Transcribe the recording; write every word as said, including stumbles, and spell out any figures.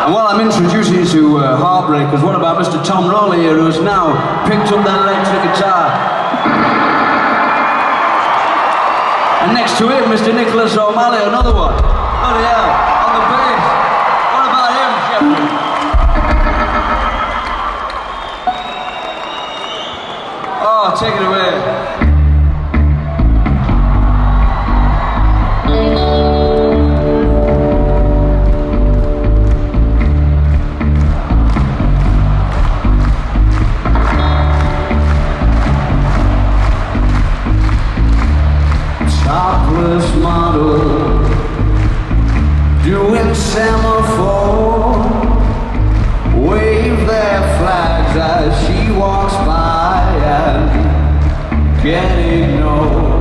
And while I'm introducing you to uh, Heartbreakers, what about Mister Tom Rowley here, who's now picked up that electric guitar? And next to him, Mister Nicholas O'Malley, another one. Bloody hell, on the bass. What about him, Jeffrey? Oh, take it away. Topless model doing semaphore, wave their flags as she walks by and get ignored.